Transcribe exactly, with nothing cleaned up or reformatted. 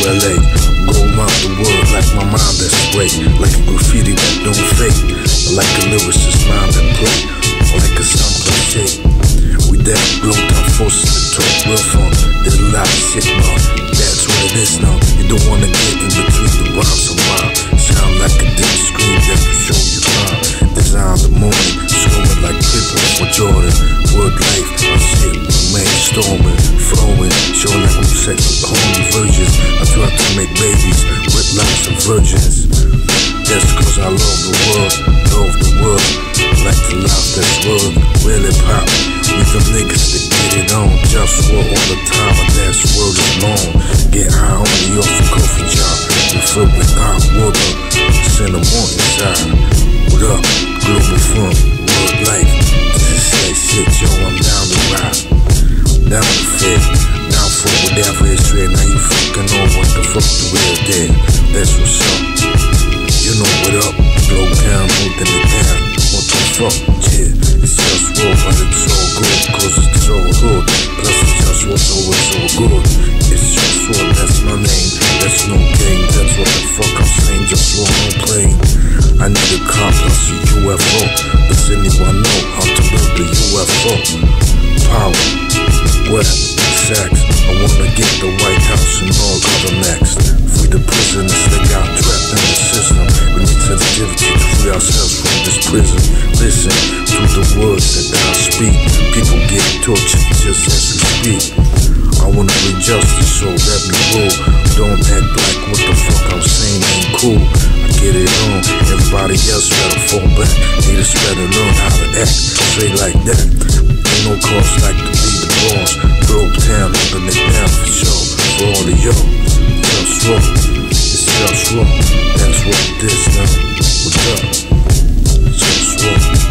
L A. Go around the world like my mind that's great. Like a graffiti that don't fade. Like a lyricist mind that play. Like a sound cliche. We that blow down forces to talk real fun. There's a lot of shit, man. That's what it is now. You don't wanna get in between the rhymes of mine. Sound like a deep scream that can show you time. Design the morning, scoring like Pippen or Jordan. Word life, my shit, man, storming, flowing. Showing like I'm sex with holy virgins. I try to make babies with lots of virgins. That's cause I love the world, love the world. Like the life that's world, really pop. We them niggas that get it on. JustWar all the time, and that's word is long. Get high only off a coffee job. We fill with hot water, send them on inside. What up, Globalfirm, world life. This is that shit, yo, I'm down to ride. Down to fit, down for whatever it's real. Now you fucking know what the fuck the real did. That's what's up. You know what up, blow down, moving it down. What the fuck, yeah. It's JustWar, but it's all good, cause it's all good. Plus it's JustWar, so it's all good. It's JustWar, that's my name. That's no game, that's what the fuck I'm saying. JustWar, no plane. I need a car plus a U F O. Does anyone know how to build a U F O? Power, wet, sex. I wanna get the White House and all other next. Free the prisoners that got trapped in the system. We need sensitivity to free ourselves from this prison. Listen to the words that I speak. People get tortured just as we speak. I wanna bring justice, so let me roll. Don't act like what the fuck I'm saying ain't cool. I get it on, everybody else better fall back. Haters better learn how to act straight like that. Ain't no cause like to be the boss. Broke town, holding it down for sure. For all of y'all, JustWar, it's JustWar. That's what it is now. What's up? JustWar.